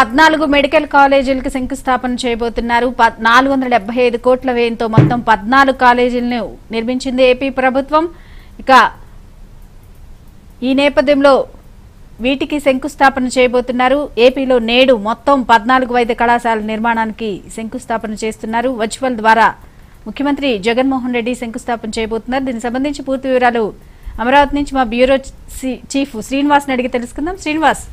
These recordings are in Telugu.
14 మెడికల్ కాలేజీలకు శంకుస్థాపన చేయబోతున్నారు. 475 కోట్ల వ్యయంతో మొత్తం 14 కాలేజీలను నిర్మించింది ఏపీ ప్రభుత్వం. ఇక ఈ నేపథ్యంలో వీటికి శంకుస్థాపన చేయబోతున్నారు. ఏపీలో నేడు మొత్తం 14 వైద్య కళాశాలల నిర్మాణానికి శంకుస్థాపన చేస్తున్నారు. వర్చువల్ ద్వారా ముఖ్యమంత్రి జగన్మోహన్ రెడ్డి శంకుస్థాపన చేయబోతున్నారు. దీనికి సంబంధించి పూర్తి వివరాలు అమరావతి నుంచి మా బ్యూరో చీఫ్ శ్రీనివాస్ అడిగి తెలుసుకుందాం. శ్రీనివాస్,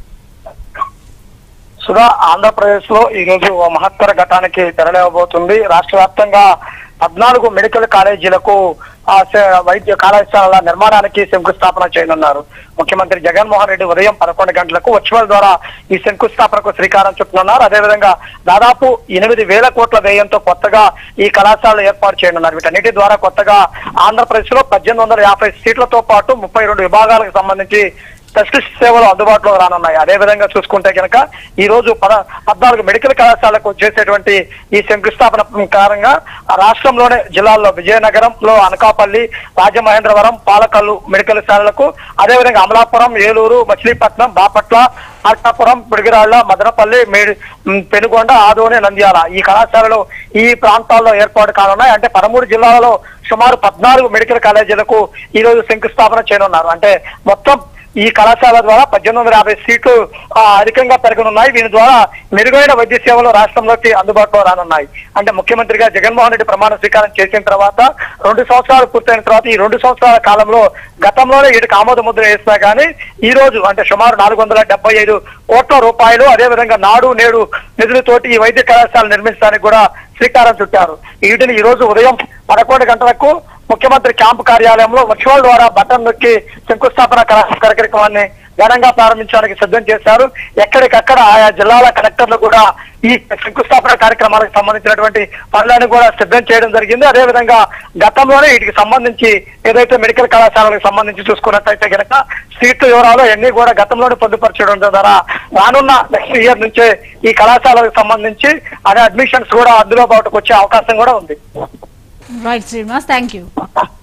సుధా, ఆంధ్రప్రదేశ్ లో ఈ రోజు మహత్తర ఘటానికి తెరలేవబోతుంది. రాష్ట్ర వ్యాప్తంగా 14 మెడికల్ కాలేజీలకు వైద్య కళాశాలల నిర్మాణానికి శంకుస్థాపన చేయనున్నారు. ముఖ్యమంత్రి జగన్మోహన్ రెడ్డి ఉదయం 11 గంటలకు వర్చువల్ ద్వారా ఈ శంకుస్థాపనకు శ్రీకారం చుట్టనున్నారు. అదేవిధంగా దాదాపు 8,000 కోట్ల వ్యయంతో కొత్తగా ఈ కళాశాలలు ఏర్పాటు చేయనున్నారు. వీటన్నిటి ద్వారా కొత్తగా ఆంధ్రప్రదేశ్ లో 1850 సీట్లతో పాటు 32 విభాగాలకు సంబంధించి స్పెషలిస్ట్ సేవలు అందుబాటులో రానున్నాయి. అదేవిధంగా చూసుకుంటే కనుక ఈ రోజు 14 మెడికల్ కళాశాలకు చేసేటువంటి ఈ శంకుస్థాపన కారణంగా రాష్ట్రంలోనే జిల్లాల్లో విజయనగరంలో అనకాపల్లి, రాజమహేంద్రవరం, పాలకల్లు మెడికల్ శాలలకు, అదేవిధంగా అమలాపురం, ఏలూరు, మచిలీపట్నం, బాపట్ల, మార్కాపురం, పిడుగురాళ్ల, మదనపల్లి, పెనుగొండ, ఆదోని, నంద్యాల ఈ కళాశాలలు ఈ ప్రాంతాల్లో ఏర్పాటు కానున్నాయి. అంటే 13 జిల్లాలలో సుమారు 14 మెడికల్ కాలేజీలకు ఈ రోజు శంకుస్థాపన చేయనున్నారు. అంటే మొత్తం ఈ కళాశాల ద్వారా 1850 సీట్లు అధికంగా పెరగనున్నాయి. దీని ద్వారా మెరుగైన వైద్య సేవలు రాష్ట్రంలోకి అందుబాటులో రానున్నాయి. అంటే ముఖ్యమంత్రిగా జగన్మోహన్ రెడ్డి ప్రమాణ స్వీకారం చేసిన తర్వాత 2 సంవత్సరాలు పూర్తయిన తర్వాత ఈ 2 సంవత్సరాల కాలంలో గతంలోనే వీటికి ఆమోద ముద్ర వేసినా కానీ ఈ రోజు అంటే సుమారు 475 కోట్ల రూపాయలు అదేవిధంగా నాడు నేడు నిధులతోటి ఈ వైద్య కళాశాల నిర్మించడానికి కూడా శ్రీకారం చుట్టారు. వీటిని ఈ రోజు ఉదయం 11 గంటలకు ముఖ్యమంత్రి క్యాంపు కార్యాలయంలో వర్చువల్ ద్వారా బటన్ నొక్కి శంకుస్థాపన కార్యక్రమాన్ని ఘనంగా ప్రారంభించడానికి సిద్ధం చేశారు. ఎక్కడికక్కడ ఆయా జిల్లాల కలెక్టర్లు కూడా ఈ శంకుస్థాపన కార్యక్రమాలకు సంబంధించినటువంటి పనులను కూడా సిద్ధం చేయడం జరిగింది. అదేవిధంగా గతంలోనే వీటికి సంబంధించి ఏదైతే మెడికల్ కళాశాలకు సంబంధించి చూసుకున్నట్లయితే కనుక సీట్లు వివరాలు అన్ని కూడా గతంలోనే పొందుపరచడం ద్వారా రానున్న నెక్స్ట్ ఇయర్ నుంచే ఈ కళాశాలకు సంబంధించి అదే అడ్మిషన్స్ కూడా అందుబాటుకు వచ్చే అవకాశం కూడా ఉంది. Right Srinivas, thank you.